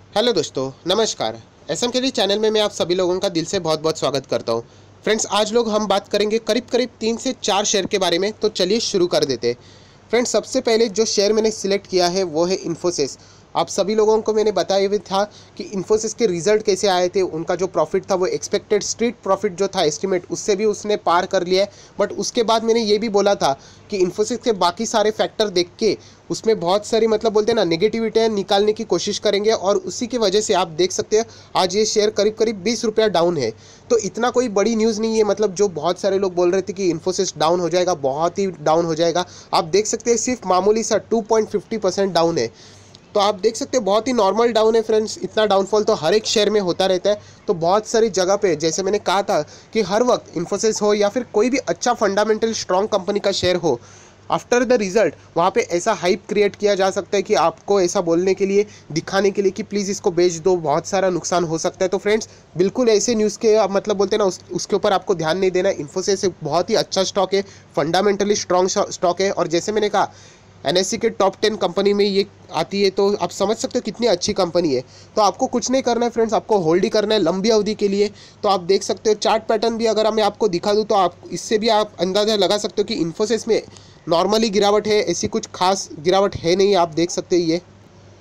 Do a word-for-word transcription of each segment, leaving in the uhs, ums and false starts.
Hello दोस्तों, नमस्कार। SM के डी चैनल में मैं आप सभी लोगों का दिल से बहुत बहुत स्वागत करता हूं। फ्रेंड्स, आज लोग हम बात करेंगे करीब करीब तीन से चार शेयर के बारे में। तो चलिए शुरू कर देते हैं। फ्रेंड्स, सबसे पहले जो शेयर मैंने सिलेक्ट किया है वो है इन्फोसिस। आप सभी लोगों को मैंने बताया भी था कि इन्फोसिस के रिजल्ट कैसे आए थे। उनका जो प्रॉफिट था वो एक्सपेक्टेड स्ट्रीट प्रॉफिट जो था एस्टिमेट, उससे भी उसने पार कर लिया है। बट उसके बाद मैंने ये भी बोला था कि इन्फोसिस के बाकी सारे फैक्टर देख के उसमें बहुत सारी मतलब बोलते हैं ना नेगेटिविटी निकालने की कोशिश करेंगे, और उसी की वजह से आप देख सकते हैं आज ये शेयर करीब करीब बीस रुपया डाउन है। तो इतना कोई बड़ी न्यूज़ नहीं है। मतलब जो बहुत सारे लोग बोल रहे थे कि इन्फोसिस डाउन हो जाएगा, बहुत ही डाउन हो जाएगा, आप देख सकते हैं सिर्फ मामूली सा two point fifty percent down है। तो आप देख सकते हो बहुत ही नॉर्मल डाउन है फ्रेंड्स। इतना डाउनफॉल तो हर एक शेयर में होता रहता है। तो बहुत सारी जगह पे जैसे मैंने कहा था कि हर वक्त इन्फोसिस हो या फिर कोई भी अच्छा फंडामेंटल स्ट्रॉन्ग कंपनी का शेयर हो, आफ्टर द रिजल्ट वहाँ पे ऐसा हाइप क्रिएट किया जा सकता है कि आपको ऐसा बोलने के लिए, दिखाने के लिए कि प्लीज़ इसको बेच दो, बहुत सारा नुकसान हो सकता है। तो फ्रेंड्स, बिल्कुल ऐसे न्यूज़ के आप मतलब बोलते हैं ना उस, उसके ऊपर आपको ध्यान नहीं देना है। इन्फोसिस एक बहुत ही अच्छा स्टॉक है, फंडामेंटली स्ट्रॉन्ग स्टॉक है, और जैसे मैंने कहा एनएससी के टॉप टेन कंपनी में ये आती है। तो आप समझ सकते हो कितनी अच्छी कंपनी है। तो आपको कुछ नहीं करना है फ्रेंड्स, आपको होल्ड ही करना है लंबी अवधि के लिए। तो आप देख सकते हो चार्ट पैटर्न भी अगर मैं आपको दिखा दूँ तो आप इससे भी आप अंदाज़ा लगा सकते हो कि इन्फोसिस में नॉर्मली गिरावट है, ऐसी कुछ खास गिरावट है नहीं। आप देख सकते हैं ये।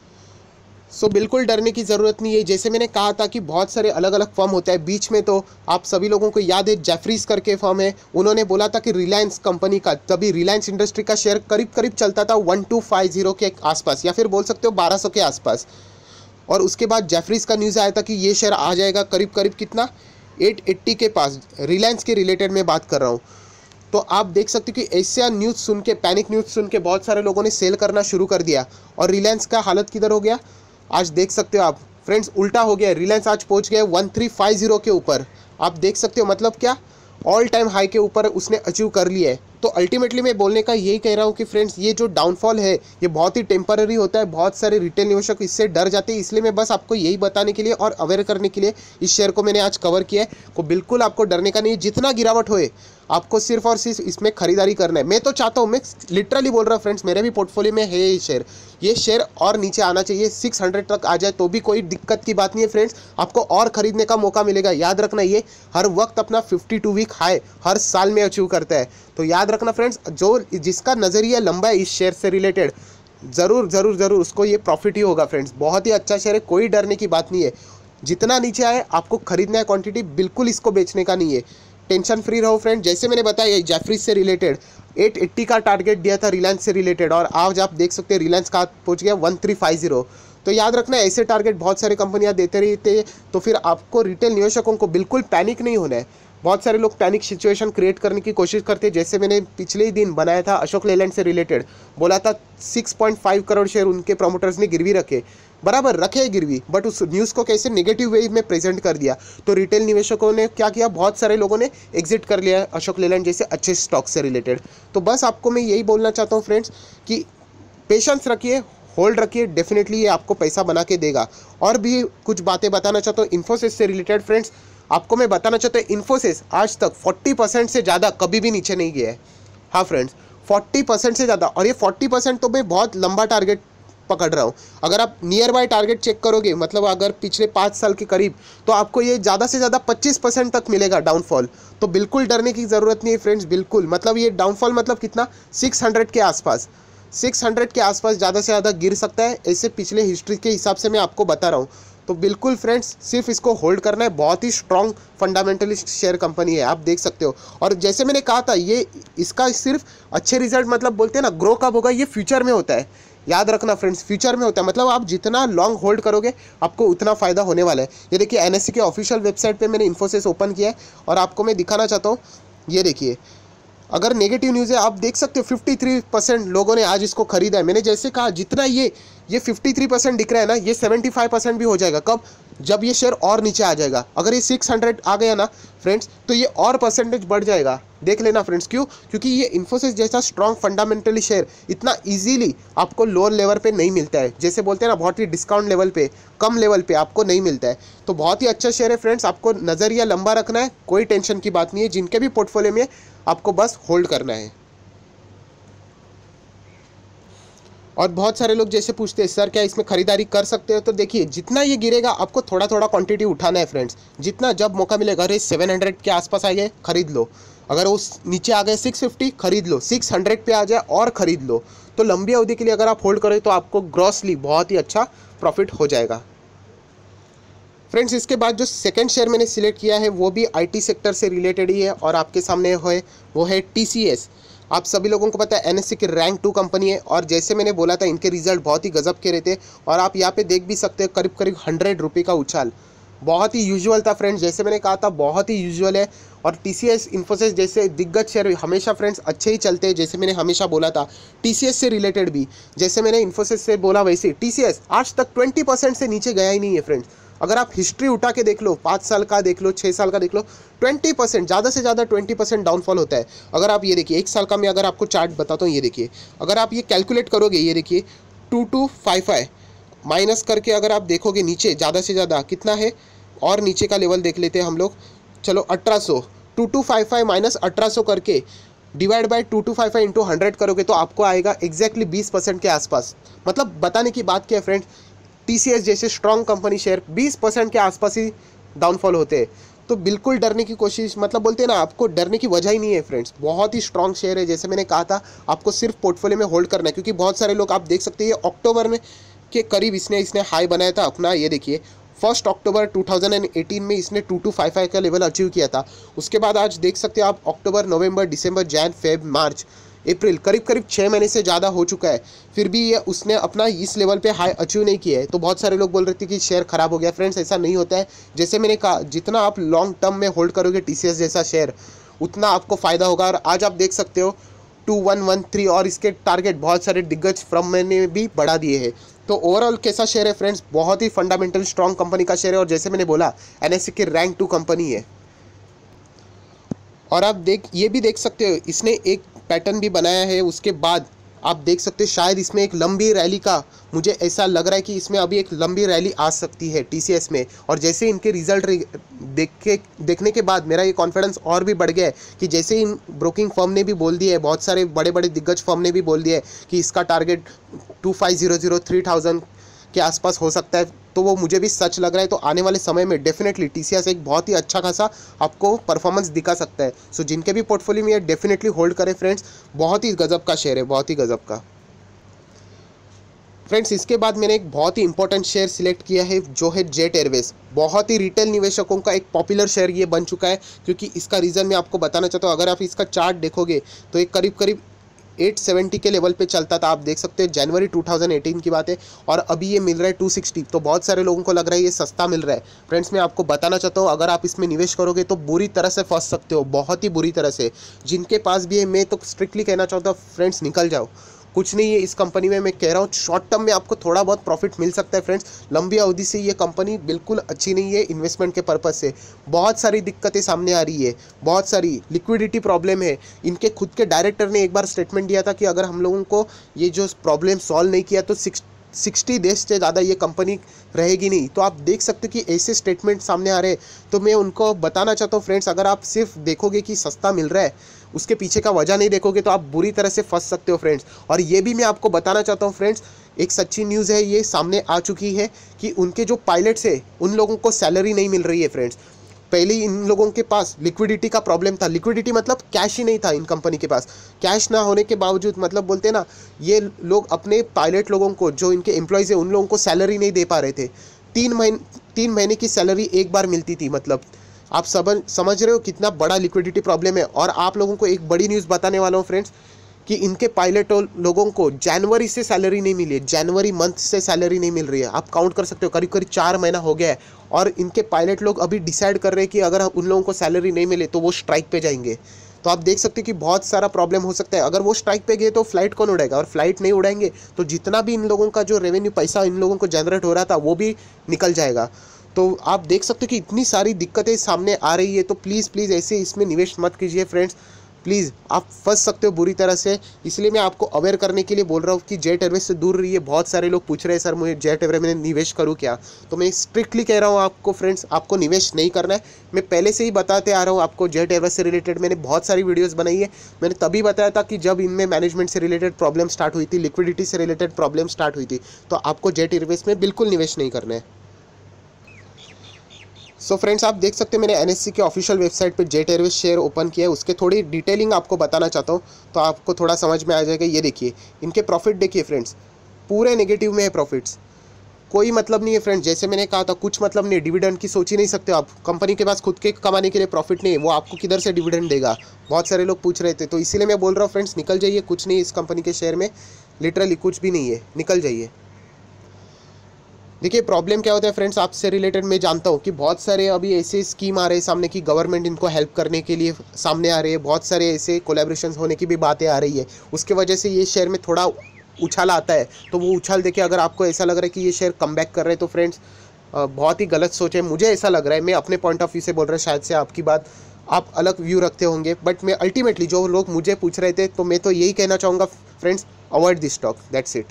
सो so, बिल्कुल डरने की ज़रूरत नहीं है। जैसे मैंने कहा था कि बहुत सारे अलग अलग फर्म होते हैं बीच में, तो आप सभी लोगों को याद है जेफरीज करके फर्म है, उन्होंने बोला था कि रिलायंस कंपनी का, तभी रिलायंस इंडस्ट्री का शेयर करीब करीब चलता था वन टू फाइव जीरो के आसपास, या फिर बोल सकते हो बारह सौ के आसपास। और उसके बाद जेफरीज का न्यूज़ आया था कि ये शेयर आ जाएगा करीब करीब कितना, एट एट्टी के पास। रिलायंस के रिलेटेड मैं बात कर रहा हूँ। तो आप देख सकते हो कि ऐसा न्यूज़ सुन के, पैनिक न्यूज़ सुन के बहुत सारे लोगों ने सेल करना शुरू कर दिया। और रिलायंस का हालत किधर हो गया, आज देख सकते हो आप फ्रेंड्स, उल्टा हो गया। रिलायंस आज पहुंच गया वन थ्री फाइव जीरो के ऊपर। आप देख सकते हो मतलब क्या, ऑल टाइम हाई के ऊपर उसने अचीव कर लिया है। तो अल्टीमेटली मैं बोलने का यही कह रहा हूँ कि फ्रेंड्स, ये जो डाउनफॉल है ये बहुत ही टेम्पररी होता है। बहुत सारे रिटेल निवेशक इससे डर जाते हैं। इसलिए मैं बस आपको यही बताने के लिए और अवेयर करने के लिए इस शेयर को मैंने आज कवर किया है। को बिल्कुल आपको डरने का नहीं है। जितना गिरावट होए आपको सिर्फ और सिर्फ इसमें खरीदारी करना है। मैं तो चाहता हूँ, मैं लिटरली बोल रहा हूँ फ्रेंड्स, मेरे भी पोर्टफोलियो में है ये शेयर। ये शेयर और नीचे आना चाहिए, सिक्स हंड्रेड तक आ जाए तो भी कोई दिक्कत की बात नहीं है फ्रेंड्स। आपको और खरीदने का मौका मिलेगा। याद रखना, ये हर वक्त अपना फिफ्टी टू वीक हाई हर साल में अचीव करता है। तो याद रखना फ्रेंड्स, जो जिसका नज़रिया लंबा है इस शेयर से रिलेटेड, ज़रूर ज़रूर ज़रूर उसको ये प्रॉफिट ही होगा फ्रेंड्स। बहुत ही अच्छा शेयर है, कोई डरने की बात नहीं है। जितना नीचे आए आपको खरीदना है क्वांटिटी, बिल्कुल इसको बेचने का नहीं है। टेंशन फ्री रहो फ्रेंड। जैसे मैंने बताया जेफरीज से रिलेटेड एट एट्टी का टारगेट दिया था रिलायंस से रिलेटेड, और आज आप देख सकते हैं रिलायंस का पहुंच गया वन थ्री फाइव जीरो। तो याद रखना, ऐसे टारगेट बहुत सारी कंपनियां देते रहते हैं। तो फिर आपको रिटेल निवेशकों को बिल्कुल पैनिक नहीं होना है। बहुत सारे लोग पैनिक सिचुएशन क्रिएट करने की कोशिश करते हैं। जैसे मैंने पिछले ही दिन बनाया था अशोक लेलैंड से रिलेटेड, बोला था six point five crore share उनके प्रमोटर्स ने गिरवी रखे, बराबर रखे गिरवी, बट उस न्यूज़ को कैसे नेगेटिव वे में प्रेजेंट कर दिया। तो रिटेल निवेशकों ने क्या किया, बहुत सारे लोगों ने एग्जिट कर लिया अशोक लेलैंड जैसे अच्छे स्टॉक से रिलेटेड। तो बस आपको मैं यही बोलना चाहता हूँ फ्रेंड्स कि पेशेंस रखिए, होल्ड रखिए, डेफिनेटली ये आपको पैसा बना के देगा। और भी कुछ बातें बताना चाहता हूँ इन्फोसिस से रिलेटेड फ्रेंड्स। आपको मैं बताना चाहता हूँ इन्फोसिस आज तक फोर्टी परसेंट से ज़्यादा कभी भी नीचे नहीं गया है। हाँ फ्रेंड्स, फोर्टी परसेंट से ज़्यादा, और ये फोर्टी परसेंट तो मैं बहुत लंबा टारगेट पकड़ रहा हूँ। अगर आप नियर बाय टारगेट चेक करोगे, मतलब अगर पिछले पाँच साल के करीब, तो आपको ये ज़्यादा से ज़्यादा पच्चीस परसेंट तक मिलेगा डाउनफॉल। तो बिल्कुल डरने की ज़रूरत नहीं है फ्रेंड्स, बिल्कुल। मतलब ये डाउनफॉल मतलब कितना, सिक्स हंड्रेड के आसपास, सिक्स हंड्रेड के आसपास ज़्यादा से ज़्यादा गिर सकता है, ऐसे पिछले हिस्ट्री के हिसाब से मैं आपको बता रहा हूँ। तो बिल्कुल फ्रेंड्स, सिर्फ इसको होल्ड करना है। बहुत ही स्ट्रॉन्ग फंडामेंटलिस्ट शेयर कंपनी है, आप देख सकते हो। और जैसे मैंने कहा था, ये इसका सिर्फ अच्छे रिजल्ट मतलब बोलते हैं ना, ग्रो कब होगा, ये फ्यूचर में होता है। याद रखना फ्रेंड्स, फ्यूचर में होता है। मतलब आप जितना लॉन्ग होल्ड करोगे आपको उतना फ़ायदा होने वाला है। ये देखिए, एनएससी के ऑफिशियल वेबसाइट पे मैंने इन्फोसिस ओपन किया है और आपको मैं दिखाना चाहता हूँ। ये देखिए, अगर नेगेटिव न्यूज़ है आप देख सकते हो फिफ्टी थ्री परसेंट लोगों ने आज इसको खरीदा है। मैंने जैसे कहा, जितना ये ये फिफ्टी थ्री परसेंट दिख रहा है ना, ये सेवेंटी फाइव परसेंट भी हो जाएगा। कब, जब ये शेयर और नीचे आ जाएगा। अगर ये सिक्स हंड्रेड आ गया ना फ्रेंड्स, तो ये और परसेंटेज बढ़ जाएगा। देख लेना फ्रेंड्स, क्यों, क्योंकि ये इन्फोसिस जैसा स्ट्रॉन्ग फंडामेंटली शेयर इतना इजीली आपको लोअर लेवल पे नहीं मिलता है। जैसे बोलते हैं ना, बहुत ही डिस्काउंट लेवल पे, कम लेवल पे आपको नहीं मिलता है। तो बहुत ही अच्छा शेयर है फ्रेंड्स। आपको नज़रिया लंबा रखना है, कोई टेंशन की बात नहीं है। जिनके भी पोर्टफोलियो में आपको बस होल्ड करना है। और बहुत सारे लोग जैसे पूछते हैं सर क्या इसमें खरीदारी कर सकते हो, तो देखिए जितना ये गिरेगा आपको थोड़ा थोड़ा क्वांटिटी उठाना है फ्रेंड्स। जितना जब मौका मिलेगा, अरे सेवन हंड्रेड के आसपास आ गए खरीद लो, अगर उस नीचे आ गए सिक्स फिफ्टी खरीद लो, सिक्स हंड्रेड पे आ जाए और ख़रीद लो। तो लंबी अवधि के लिए अगर आप होल्ड करें तो आपको ग्रॉसली बहुत ही अच्छा प्रॉफिट हो जाएगा फ्रेंड्स। इसके बाद जो सेकंड शेयर मैंने सिलेक्ट किया है वो भी आईटी सेक्टर से रिलेटेड ही है और आपके सामने है वो है टीसीएस। आप सभी लोगों को पता है एनएससी की रैंक टू कंपनी है और जैसे मैंने बोला था इनके रिजल्ट बहुत ही गजब के रहते और आप यहाँ पे देख भी सकते हो करीब करीब हंड्रेड रुपये का उछाल, बहुत ही यूजुअल था फ्रेंड्स। जैसे मैंने कहा था बहुत ही यूजुअल है और टीसीएस इन्फोसिस जैसे दिग्गज शेयर हमेशा फ्रेंड्स अच्छे ही चलते हैं। जैसे मैंने हमेशा बोला था टीसीएस से रिलेटेड भी, जैसे मैंने इन्फोसिस से बोला वैसे टीसीएस आज तक ट्वेंटी परसेंट से नीचे गया ही नहीं है फ्रेंड्स। अगर आप हिस्ट्री उठा के देख लो, पाँच साल का देख लो, छः साल का देख लो, ट्वेंटी परसेंट ज़्यादा से ज़्यादा ट्वेंटी परसेंट डाउनफॉल होता है। अगर आप ये देखिए एक साल का मैं अगर आपको चार्ट बताता हूँ, ये देखिए अगर आप ये कैलकुलेट करोगे, ये देखिए two two five five minus करके अगर आप देखोगे नीचे ज़्यादा से ज़्यादा कितना है और नीचे का लेवल देख लेते हैं हम लोग, चलो अठारह सौ, two two five five minus अठारह सौ करके divide by two two five five into hundred करोगे तो आपको आएगा एग्जैक्टली बीस परसेंट के आसपास। मतलब बताने की बात क्या है फ्रेंड्स, टीसीएस जैसे स्ट्रॉन्ग कंपनी शेयर बीस परसेंट के आसपास ही डाउनफॉल होते हैं। तो बिल्कुल डरने की कोशिश, मतलब बोलते हैं ना, आपको डरने की वजह ही नहीं है फ्रेंड्स। बहुत ही स्ट्रॉन्ग शेयर है, जैसे मैंने कहा था आपको सिर्फ पोर्टफोलियो में होल्ड करना है, क्योंकि बहुत सारे लोग आप देख सकते हैं अक्टूबर में के करीब इसने इसने हाई बनाया था अपना। ये देखिए first October two thousand eighteen में इसने टू टू फाइव फाइव का लेवल अचीव किया था। उसके बाद आज देख सकते हैं आप अक्टूबर, नवंबर, दिसंबर, जैन, फेब, मार्च, अप्रैल, करीब करीब छः महीने से ज़्यादा हो चुका है, फिर भी ये उसने अपना इस लेवल पे हाई अचीव नहीं किया है। तो बहुत सारे लोग बोल रहे थे कि शेयर खराब हो गया। फ्रेंड्स ऐसा नहीं होता है। जैसे मैंने कहा जितना आप लॉन्ग टर्म में होल्ड करोगे टीसीएस जैसा शेयर उतना आपको फ़ायदा होगा। और आज आप देख सकते हो टू वन वन थ्री और इसके टारगेट बहुत सारे दिग्गज फर्म ने भी बढ़ा दिए हैं। तो ओवरऑल कैसा शेयर है फ्रेंड्स, बहुत ही फंडामेंटल स्ट्रॉन्ग कंपनी का शेयर है और जैसे मैंने बोला एनएससी की रैंक टू कंपनी है। और आप देख ये भी देख सकते हो इसने एक पैटर्न भी बनाया है। उसके बाद आप देख सकते हैं शायद इसमें एक लंबी रैली का, मुझे ऐसा लग रहा है कि इसमें अभी एक लंबी रैली आ सकती है टीसीएस में। और जैसे इनके रिजल्ट देख के देखने के बाद मेरा ये कॉन्फिडेंस और भी बढ़ गया है कि जैसे इन ब्रोकिंग फर्म ने भी बोल दिया है, बहुत सारे बड़े बड़े दिग्गज फर्म ने भी बोल दिया है कि इसका target two five zero zero three thousand के आसपास हो सकता है, तो वो मुझे भी सच लग रहा है। तो आने वाले समय में डेफिनेटली टीसीएस एक बहुत ही अच्छा खासा आपको परफॉर्मेंस दिखा सकता है। सो जिनके भी पोर्टफोलियो में ये डेफिनेटली होल्ड करें फ्रेंड्स, बहुत ही गजब का शेयर है, बहुत ही गजब का फ्रेंड्स। इसके बाद मैंने एक बहुत ही इंपॉर्टेंट शेयर सिलेक्ट किया है जो है जेट एयरवेज। बहुत ही रिटेल निवेशकों का एक पॉपुलर शेयर ये बन चुका है, क्योंकि इसका रीज़न मैं आपको बताना चाहता हूँ। अगर आप इसका चार्ट देखोगे तो एक करीब करीब एट सेवेंटी के लेवल पे चलता था, आप देख सकते हैं जनवरी टू थाउजेंड एटीन की बात है, और अभी ये मिल रहा है टू सिक्सटी। तो बहुत सारे लोगों को लग रहा है ये सस्ता मिल रहा है। फ्रेंड्स मैं आपको बताना चाहता हूँ अगर आप इसमें निवेश करोगे तो बुरी तरह से फंस सकते हो, बहुत ही बुरी तरह से। जिनके पास भी है मैं तो स्ट्रिक्टली कहना चाहता हूँ फ्रेंड्स निकल जाओ, कुछ नहीं है इस कंपनी में। मैं कह रहा हूँ शॉर्ट टर्म में आपको थोड़ा बहुत प्रॉफिट मिल सकता है फ्रेंड्स, लंबी अवधि से ये कंपनी बिल्कुल अच्छी नहीं है इन्वेस्टमेंट के पर्पज़ से। बहुत सारी दिक्कतें सामने आ रही है, बहुत सारी लिक्विडिटी प्रॉब्लम है। इनके खुद के डायरेक्टर ने एक बार स्टेटमेंट दिया था कि अगर हम लोगों को ये जो प्रॉब्लम सॉल्व नहीं किया तो सिक्स सिक्सटी देश से ज़्यादा ये कंपनी रहेगी नहीं। तो आप देख सकते हो कि ऐसे स्टेटमेंट सामने आ रहे हैं। तो मैं उनको बताना चाहता हूँ फ्रेंड्स, अगर आप सिर्फ देखोगे कि सस्ता मिल रहा है, उसके पीछे का वजह नहीं देखोगे तो आप बुरी तरह से फंस सकते हो फ्रेंड्स। और ये भी मैं आपको बताना चाहता हूँ फ्रेंड्स, एक सच्ची न्यूज़ है ये सामने आ चुकी है कि उनके जो पायलट्स है उन लोगों को सैलरी नहीं मिल रही है फ्रेंड्स। पहले इन लोगों के पास लिक्विडिटी का प्रॉब्लम था। लिक्विडिटी मतलब कैश ही नहीं था इन कंपनी के पास। कैश ना होने के बावजूद मतलब बोलते ना, ये लोग अपने पायलट लोगों को, जो इनके एम्प्लॉयज़ है उन लोगों को सैलरी नहीं दे पा रहे थे। तीन महीने तीन महीने की सैलरी एक बार मिलती थी। मतलब आप सब समझ रहे हो कितना बड़ा लिक्विडिटी प्रॉब्लम है। और आप लोगों को एक बड़ी न्यूज़ बताने वाला हूँ फ्रेंड्स कि इनके पायलट लोगों को जनवरी से सैलरी नहीं मिली है, जनवरी मंथ से सैलरी नहीं मिल रही है। आप काउंट कर सकते हो, करीब करीब चार महीना हो गया है और इनके पायलट लोग अभी डिसाइड कर रहे हैं कि अगर उन लोगों को सैलरी नहीं मिले तो वो स्ट्राइक पे जाएंगे। तो आप देख सकते हो कि बहुत सारा प्रॉब्लम हो सकता है। अगर वो स्ट्राइक पे गए तो फ्लाइट कौन उड़ाएगा, और फ्लाइट नहीं उड़ाएंगे तो जितना भी इन लोगों का जो रेवेन्यू पैसा इन लोगों को जनरेट हो रहा था वो भी निकल जाएगा। तो आप देख सकते हो कि इतनी सारी दिक्कतें सामने आ रही है। तो प्लीज़ प्लीज़ ऐसे इसमें निवेश मत कीजिए फ्रेंड्स, प्लीज़ आप फंस सकते हो बुरी तरह से। इसलिए मैं आपको अवेयर करने के लिए बोल रहा हूँ कि जेट एयरवेज से दूर रहिए। बहुत सारे लोग पूछ रहे हैं सर मुझे जेट एयरवेज में निवेश करूँ क्या, तो मैं स्ट्रिक्टली कह रहा हूँ आपको फ्रेंड्स, आपको निवेश नहीं करना है। मैं पहले से ही बताते आ रहा हूँ आपको, जेट एयरवेज से रिलेटेड मैंने बहुत सारी वीडियोज़ बनाई है। मैंने तभी बताया था कि जब इनमें मैनेजमेंट से रिलेटेड प्रॉब्लम स्टार्ट हुई थी, लिक्विडिटी से रिलेटेड प्रॉब्लम स्टार्ट हुई थी, तो आपको जेट एयरवेज में बिल्कुल निवेश नहीं करना है। सो so फ्रेंड्स, आप देख सकते हैं मैंने एनएससी के ऑफिशियल वेबसाइट पे जेट एयरवेज शेयर ओपन किया है। उसके थोड़ी डिटेलिंग आपको बताना चाहता हूँ तो आपको थोड़ा समझ में आ जाएगा। ये देखिए इनके प्रॉफिट देखिए फ्रेंड्स, पूरे नेगेटिव में है प्रॉफिट्स, कोई मतलब नहीं है फ्रेंड्स। जैसे मैंने कहा था कुछ मतलब नहीं, डिविडेंड की सोच ही नहीं सकते आप। कंपनी के पास खुद के कमाने के लिए प्रॉफिट नहीं है, वो आपको किधर से डिविडेंड देगा। बहुत सारे लोग पूछ रहे थे, तो इसीलिए मैं बोल रहा हूँ फ्रेंड्स, निकल जाइए, कुछ नहीं इस कंपनी के शेयर में, लिटरली कुछ भी नहीं है, निकल जाइए। देखिए प्रॉब्लम क्या होता है फ्रेंड्स, आपसे रिलेटेड मैं जानता हूँ कि बहुत सारे अभी ऐसे स्कीम आ रहे हैं सामने की, गवर्नमेंट इनको हेल्प करने के लिए सामने आ रही है। बहुत सारे ऐसे कोलैबोरेशंस होने की भी बातें आ रही है, उसके वजह से ये शेयर में थोड़ा उछाल आता है। तो वो उछाल देखिए, अगर आपको ऐसा लग रहा है कि ये शेयर कम बैक कर रहे हैं तो फ्रेंड्स बहुत ही गलत सोच है। मुझे ऐसा लग रहा है, मैं अपने पॉइंट ऑफ व्यू से बोल रहा हूँ, शायद से आपकी बात आप अलग व्यू रखते होंगे, बट मैं अल्टीमेटली जो लोग मुझे पूछ रहे थे तो मैं तो यही कहना चाहूँगा friends, avoid this stock, that's it.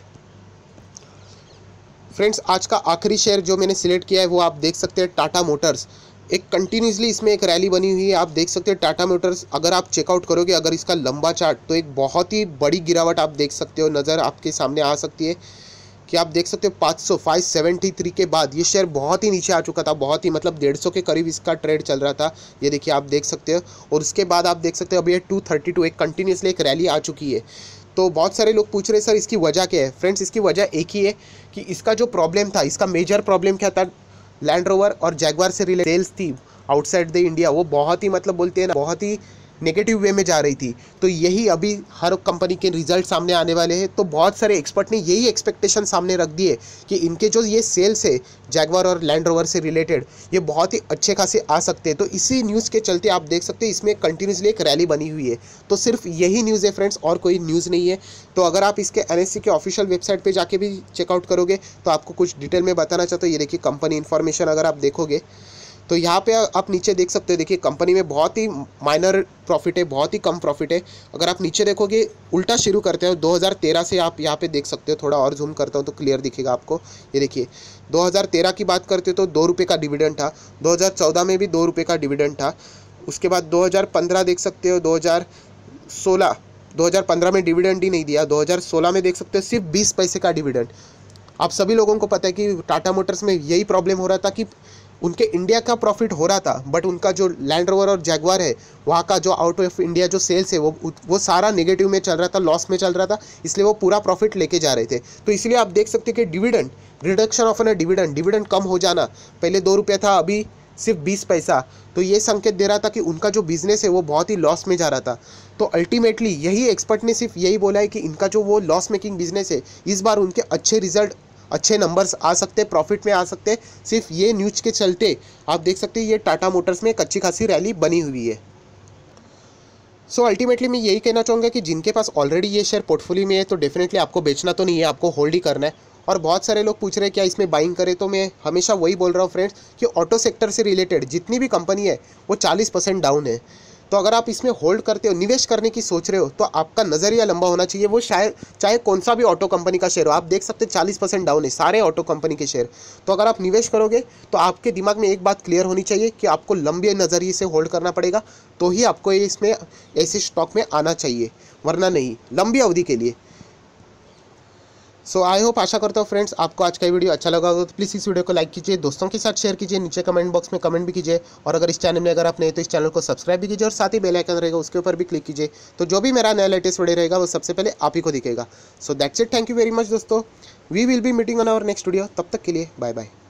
Friends आज का आखिरी शेयर जो मैंने सिलेक्ट किया है वो आप देख सकते हैं, टाटा मोटर्स। एक कंटिन्यूसली इसमें एक रैली बनी हुई है, आप देख सकते हैं टाटा मोटर्स। अगर आप चेकआउट करोगे अगर इसका लंबा चार्ट, तो एक बहुत ही बड़ी गिरावट आप देख सकते हो, नज़र आपके सामने आ सकती है कि आप देख सकते हो पाँच सौ फाइव सेवेंटी थ्री के बाद ये शेयर बहुत ही नीचे आ चुका था, बहुत ही मतलब डेढ़ सौ के करीब इसका ट्रेड चल रहा था। ये देखिए आप देख सकते हो, और उसके बाद आप देख सकते हो अभी ये टू थर्टी टू एक कंटिन्यूसली एक रैली आ चुकी है। तो बहुत सारे लोग पूछ रहे हैं सर इसकी वजह क्या है। फ्रेंड्स इसकी वजह एक ही है कि इसका जो प्रॉब्लम था, इसका मेजर प्रॉब्लम क्या था, लैंड रोवर और जैगवार से रिलेटेड सेल्स थी आउटसाइड द इंडिया, वो बहुत ही मतलब बोलते हैं ना, बहुत ही नेगेटिव वे में जा रही थी। तो यही अभी हर कंपनी के रिजल्ट सामने आने वाले हैं। तो बहुत सारे एक्सपर्ट ने यही एक्सपेक्टेशन सामने रख दिए कि इनके जो ये सेल्स है जैगवार और लैंड रोवर से रिलेटेड, ये बहुत ही अच्छे खासे आ सकते हैं। तो इसी न्यूज़ के चलते आप देख सकते हैं इसमें कंटिन्यूसली एक रैली बनी हुई है। तो सिर्फ यही न्यूज़ है फ्रेंड्स, और कोई न्यूज़ नहीं है। तो अगर आप इसके एनएससी के ऑफिशियल वेबसाइट पर जाके भी चेकआउट करोगे तो आपको कुछ डिटेल में बताना चाहता हूँ। ये देखिए कंपनी इन्फॉर्मेशन अगर आप देखोगे तो यहाँ पे आप नीचे देख सकते हो, देखिए कंपनी में बहुत ही माइनर प्रॉफिट है, बहुत ही कम प्रॉफिट है। अगर आप नीचे देखोगे उल्टा शुरू करते हो दो हज़ार तेरह से, आप यहाँ पे देख सकते हो, थोड़ा और जूम करता हूँ तो क्लियर दिखेगा आपको। ये देखिए दो हज़ार तेरह की बात करते हो तो दो रुपये का डिविडेंड था, दो हज़ार चौदह में भी दो रुपये का डिविडेंड था। उसके बाद दो हज़ार पंद्रह देख सकते हो, दो हज़ार सोलह दो हज़ार पंद्रह में डिविडेंड ही नहीं दिया, दो हज़ार सोलह में देख सकते हो सिर्फ बीस पैसे का डिविडेंड। आप सभी लोगों को पता है कि टाटा मोटर्स में यही प्रॉब्लम हो रहा था कि उनके इंडिया का प्रॉफिट हो रहा था, बट उनका जो लैंड रोवर और जैगवार है वहाँ का जो आउट ऑफ इंडिया जो सेल्स है वो वो सारा नेगेटिव में चल रहा था, लॉस में चल रहा था, इसलिए वो पूरा प्रॉफिट लेके जा रहे थे। तो इसलिए आप देख सकते हैं कि dividend, reduction of an dividend, dividend कम हो जाना, पहले दो रुपया था अभी सिर्फ बीस पैसा, तो ये संकेत दे रहा था कि उनका जो बिजनेस है वो बहुत ही लॉस में जा रहा था। तो अल्टीमेटली यही एक्सपर्ट ने सिर्फ यही बोला है कि इनका जो वो लॉस मेकिंग बिजनेस है, इस बार उनके अच्छे रिजल्ट, अच्छे नंबर्स आ सकते हैं, प्रॉफिट में आ सकते हैं। सिर्फ ये न्यूज़ के चलते आप देख सकते हैं ये टाटा मोटर्स में एक अच्छी खासी रैली बनी हुई है। सो so, अल्टीमेटली मैं यही कहना चाहूँगा कि जिनके पास ऑलरेडी ये शेयर पोर्टफोलियो में है तो डेफिनेटली आपको बेचना तो नहीं है, आपको होल्ड ही करना है। और बहुत सारे लोग पूछ रहे हैं क्या इसमें बाइंग करें, तो मैं हमेशा वही बोल रहा हूँ फ्रेंड्स कि ऑटो सेक्टर से रिलेटेड जितनी भी कंपनी है वो चालीस परसेंट डाउन है। तो अगर आप इसमें होल्ड करते हो, निवेश करने की सोच रहे हो, तो आपका नज़रिया लंबा होना चाहिए। वो शायद चाहे कौन सा भी ऑटो कंपनी का शेयर हो, आप देख सकते हैं चालीस परसेंट डाउन है सारे ऑटो कंपनी के शेयर। तो अगर आप निवेश करोगे तो आपके दिमाग में एक बात क्लियर होनी चाहिए कि आपको लंबे नज़रिए से होल्ड करना पड़ेगा, तो ही आपको इसमें ऐसे स्टॉक में आना चाहिए, वरना नहीं, लंबी अवधि के लिए। सो आई होप, आशा करता हूँ फ्रेंड्स आपको आज का वीडियो अच्छा लगा होगा। तो प्लीज़ इस वीडियो को लाइक कीजिए, दोस्तों के साथ शेयर कीजिए, नीचे कमेंट बॉक्स में कमेंट भी कीजिए, और अगर इस चैनल में अगर आप नए तो इस चैनल को सब्सक्राइब भी कीजिए, और साथ ही बेल आइकन रहेगा उसके ऊपर भी क्लिक कीजिए, तो जो भी मेरा नया लेटेस्ट वीडियो रहेगा वो सबसे पहले आप ही को दिखेगा। So that's it, thank you very much दोस्तों, we will be meeting on our next video. तब तक के लिए बाय बाय।